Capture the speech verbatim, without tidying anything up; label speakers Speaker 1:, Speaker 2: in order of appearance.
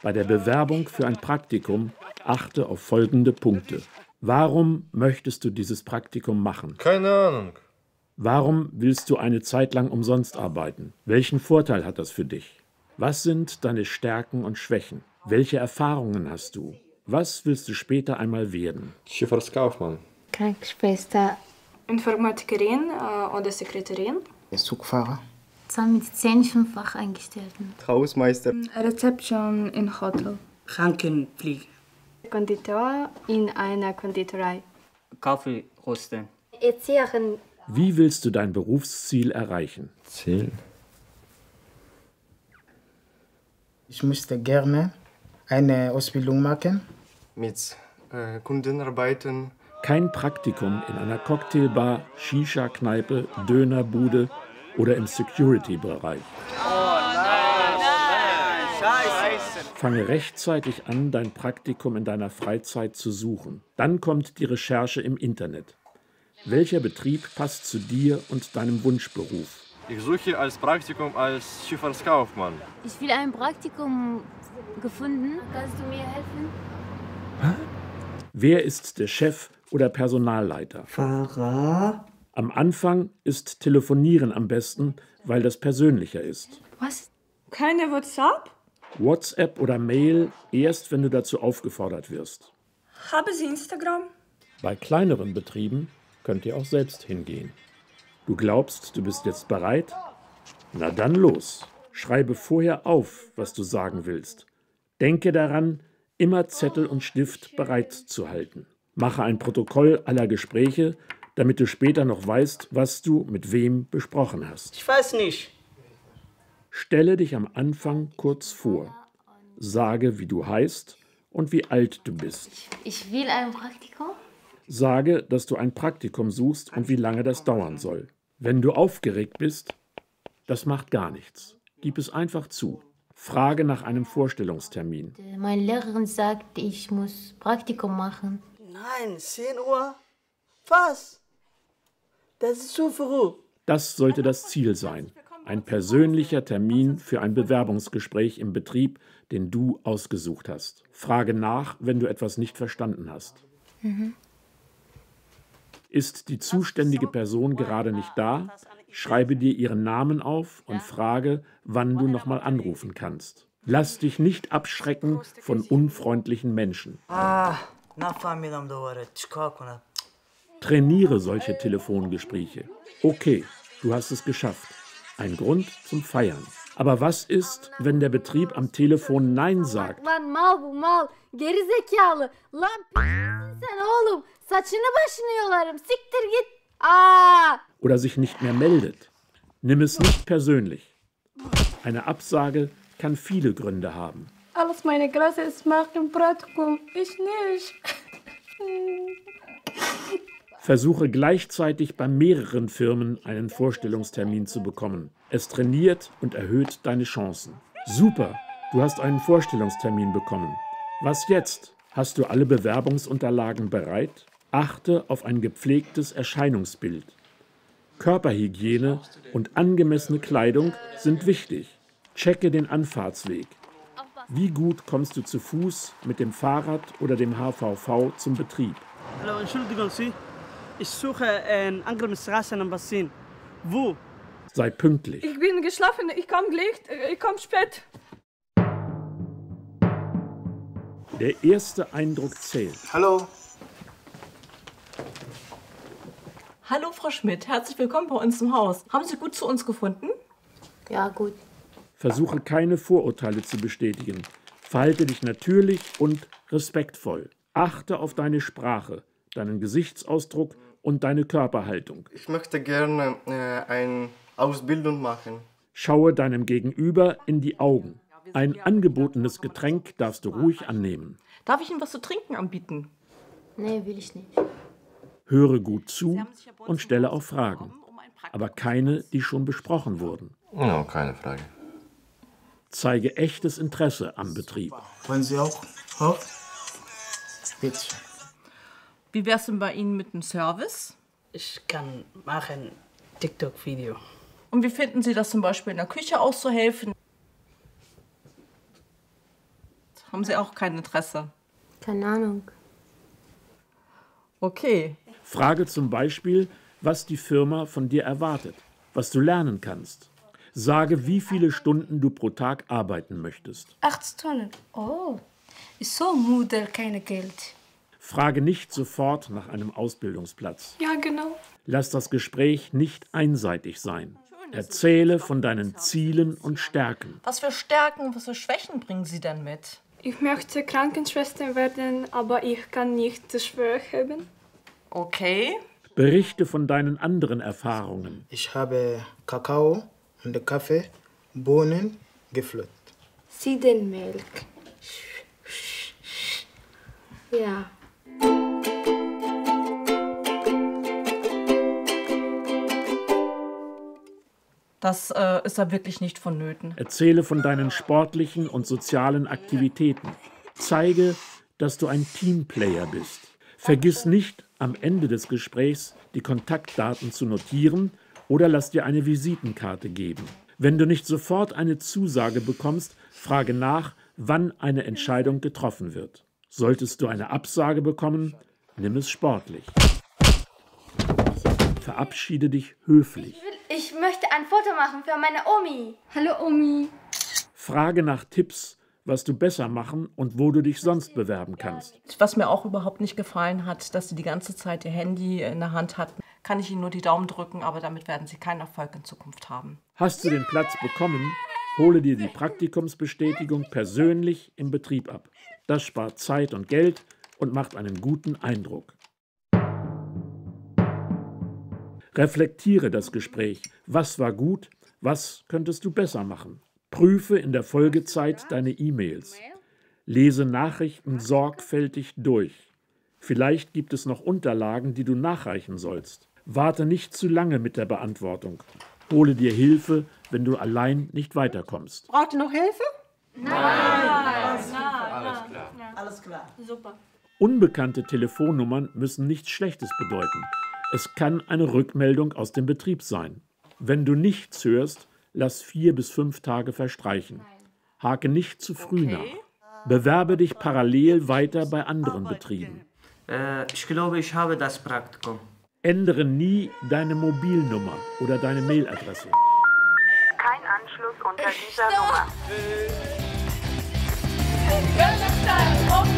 Speaker 1: Bei der Bewerbung für ein Praktikum achte auf folgende Punkte. Warum möchtest du dieses Praktikum machen?
Speaker 2: Keine Ahnung.
Speaker 1: Warum willst du eine Zeit lang umsonst arbeiten? Welchen Vorteil hat das für dich? Was sind deine Stärken und Schwächen? Welche Erfahrungen hast du? Was willst du später einmal werden?
Speaker 2: Schifffahrtskaufmann.
Speaker 3: Krankenschwester.
Speaker 4: Informatikerin äh, oder Sekretärin.
Speaker 5: Zugfahrer.
Speaker 3: Zahnmedizinischen Fachangestellten.
Speaker 2: Hausmeister.
Speaker 4: Reception in Hotel.
Speaker 6: Krankenpflege.
Speaker 4: Konditor in einer Konditorei.
Speaker 6: Kaffee rösten.
Speaker 3: Erzieherin.
Speaker 1: Wie willst du dein Berufsziel erreichen?
Speaker 2: Ziel?
Speaker 5: Ich möchte gerne eine Ausbildung machen.
Speaker 2: Mit äh, Kunden arbeiten.
Speaker 1: Kein Praktikum in einer Cocktailbar, Shisha-Kneipe, Dönerbude oder im Security-Bereich. Fange rechtzeitig an, dein Praktikum in deiner Freizeit zu suchen. Dann kommt die Recherche im Internet. Welcher Betrieb passt zu dir und deinem Wunschberuf?
Speaker 2: Ich suche als Praktikum als Schifffahrtskaufmann.
Speaker 3: Ich will ein Praktikum gefunden. Kannst du mir helfen?
Speaker 1: Wer ist der Chef oder Personalleiter?
Speaker 6: Fahrer.
Speaker 1: Am Anfang ist Telefonieren am besten, weil das persönlicher ist.
Speaker 4: Was? Keine WhatsApp?
Speaker 1: WhatsApp oder Mail erst, wenn du dazu aufgefordert wirst.
Speaker 4: Haben Sie Instagram?
Speaker 1: Bei kleineren Betrieben könnt ihr auch selbst hingehen. Du glaubst, du bist jetzt bereit? Na dann los. Schreibe vorher auf, was du sagen willst. Denke daran, immer Zettel und Stift bereit zu halten. Mache ein Protokoll aller Gespräche, damit du später noch weißt, was du mit wem besprochen hast.
Speaker 6: Ich weiß nicht.
Speaker 1: Stelle dich am Anfang kurz vor. Sage, wie du heißt und wie alt du bist.
Speaker 3: Ich will ein Praktikum.
Speaker 1: Sage, dass du ein Praktikum suchst und wie lange das dauern soll. Wenn du aufgeregt bist, das macht gar nichts. Gib es einfach zu. Frage nach einem Vorstellungstermin.
Speaker 3: Meine Lehrerin sagt, ich muss Praktikum machen.
Speaker 6: Nein, zehn Uhr? Was? Das ist zu früh.
Speaker 1: Das sollte das Ziel sein. Ein persönlicher Termin für ein Bewerbungsgespräch im Betrieb, den du ausgesucht hast. Frage nach, wenn du etwas nicht verstanden hast.
Speaker 3: Mhm.
Speaker 1: Ist die zuständige Person gerade nicht da? Schreibe dir ihren Namen auf und frage, wann du nochmal anrufen kannst. Lass dich nicht abschrecken von unfreundlichen Menschen. Trainiere solche Telefongespräche. Okay, du hast es geschafft. Ein Grund zum Feiern. Aber was ist, wenn der Betrieb am Telefon Nein sagt?
Speaker 3: Lan mal bu mal. Gerizekalı. Lan p***sin sen oğlum. Saçını başını yolarım. Siktir git. Aa!
Speaker 1: Oder sich nicht mehr meldet. Nimm es nicht persönlich. Eine Absage kann viele Gründe haben.
Speaker 4: Alles meine Klasse ist machen Praktikum. Ich nicht.
Speaker 1: Versuche gleichzeitig bei mehreren Firmen einen Vorstellungstermin zu bekommen. Es trainiert und erhöht deine Chancen. Super, du hast einen Vorstellungstermin bekommen. Was jetzt? Hast du alle Bewerbungsunterlagen bereit? Achte auf ein gepflegtes Erscheinungsbild. Körperhygiene und angemessene Kleidung sind wichtig. Checke den Anfahrtsweg. Wie gut kommst du zu Fuß, mit dem Fahrrad oder dem H V V zum Betrieb?
Speaker 6: Hallo, Entschuldigung Sie. Ich suche in Angramstraße Nummer zehn. Wo?
Speaker 1: Sei pünktlich.
Speaker 4: Ich bin geschlafen, ich komme gleich, ich komme spät.
Speaker 1: Der erste Eindruck zählt.
Speaker 5: Hallo.
Speaker 7: Hallo Frau Schmidt, herzlich willkommen bei uns im Haus. Haben Sie gut zu uns gefunden?
Speaker 3: Ja, gut.
Speaker 1: Versuche keine Vorurteile zu bestätigen. Verhalte dich natürlich und respektvoll. Achte auf deine Sprache, deinen Gesichtsausdruck und deine Körperhaltung.
Speaker 2: Ich möchte gerne äh, eine Ausbildung machen.
Speaker 1: Schaue deinem Gegenüber in die Augen. Ein angebotenes Getränk darfst du ruhig annehmen.
Speaker 7: Darf ich Ihnen was zu trinken anbieten?
Speaker 3: Nee, will ich nicht.
Speaker 1: Höre gut zu und stelle auch Fragen, aber keine, die schon besprochen wurden.
Speaker 2: Ja, keine Frage.
Speaker 1: Zeige echtes Interesse am Betrieb.
Speaker 5: Wollen Sie auch? Hoch? Bitte.
Speaker 7: Wie wäre es denn bei Ihnen mit dem Service?
Speaker 6: Ich kann machen TikTok-Video.
Speaker 7: Und wie finden Sie das zum Beispiel in der Küche auszuhelfen? Haben Sie auch kein Interesse?
Speaker 3: Keine Ahnung.
Speaker 7: Okay.
Speaker 1: Frage zum Beispiel, was die Firma von dir erwartet, was du lernen kannst. Sage, wie viele Stunden du pro Tag arbeiten möchtest.
Speaker 4: Acht Stunden. Oh, ist so müde, kein Geld.
Speaker 1: Frage nicht sofort nach einem Ausbildungsplatz.
Speaker 4: Ja, genau.
Speaker 1: Lass das Gespräch nicht einseitig sein. Erzähle von deinen Zielen und Stärken.
Speaker 7: Was für Stärken, was für Schwächen bringen Sie denn mit?
Speaker 4: Ich möchte Krankenschwester werden, aber ich kann nicht das Schwör haben.
Speaker 7: Okay.
Speaker 1: Berichte von deinen anderen Erfahrungen.
Speaker 5: Ich habe Kakao und Kaffee, Bohnen gepflückt.
Speaker 4: Siedenmilch.
Speaker 3: Ja.
Speaker 7: Das äh, ist da wirklich nicht vonnöten.
Speaker 1: Erzähle von deinen sportlichen und sozialen Aktivitäten. Zeige, dass du ein Teamplayer bist. Vergiss nicht, am Ende des Gesprächs die Kontaktdaten zu notieren oder lass dir eine Visitenkarte geben. Wenn du nicht sofort eine Zusage bekommst, frage nach, wann eine Entscheidung getroffen wird. Solltest du eine Absage bekommen, nimm es sportlich. Verabschiede dich höflich.
Speaker 3: Ich möchte ein Foto machen für meine Omi. Hallo Omi.
Speaker 1: Frage nach Tipps, was du besser machen und wo du dich sonst bewerben kannst.
Speaker 7: Was mir auch überhaupt nicht gefallen hat, dass Sie die ganze Zeit Ihr Handy in der Hand hatten. Kann ich Ihnen nur die Daumen drücken, aber damit werden Sie keinen Erfolg in Zukunft haben.
Speaker 1: Hast du den Platz bekommen, hole dir die Praktikumsbestätigung persönlich im Betrieb ab. Das spart Zeit und Geld und macht einen guten Eindruck. Reflektiere das Gespräch. Was war gut? Was könntest du besser machen? Prüfe in der Folgezeit deine E-Mails. Lese Nachrichten sorgfältig durch. Vielleicht gibt es noch Unterlagen, die du nachreichen sollst. Warte nicht zu lange mit der Beantwortung. Hole dir Hilfe, wenn du allein nicht weiterkommst.
Speaker 7: Braucht ihr noch Hilfe?
Speaker 1: Unbekannte Telefonnummern müssen nichts Schlechtes bedeuten. Es kann eine Rückmeldung aus dem Betrieb sein. Wenn du nichts hörst, lass vier bis fünf Tage verstreichen. Hake nicht zu früh nach. Bewerbe dich parallel weiter bei anderen Betrieben.
Speaker 8: Äh, ich glaube, ich habe das Praktikum.
Speaker 1: Ändere nie deine Mobilnummer oder deine Mailadresse.
Speaker 9: Kein Anschluss unter dieser Nummer.
Speaker 4: Gönnerstein,